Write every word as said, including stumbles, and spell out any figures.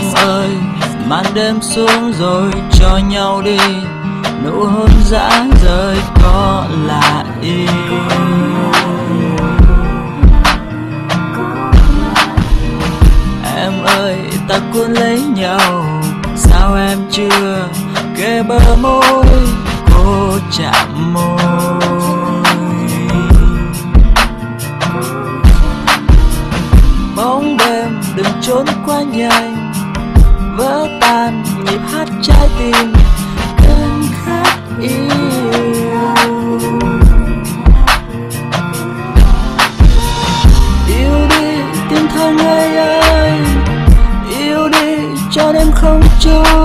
Anh ơi, màn đêm xuống rồi, cho nhau đi. Nụ hôn dã rời có là yêu. Em ơi, ta cuốn lấy nhau, sao em chưa kề bờ môi, cô chạm môi. Bóng đêm đừng trốn quá nhanh, vỡ tan nhịp hát trái tim cơn khát yêu. Yêu đi tim thơ ngây ơi, yêu đi cho đêm không trôi.